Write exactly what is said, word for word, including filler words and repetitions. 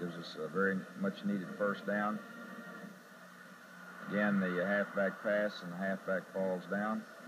Gives us a very much needed first down. Again, the halfback pass and the halfback falls down.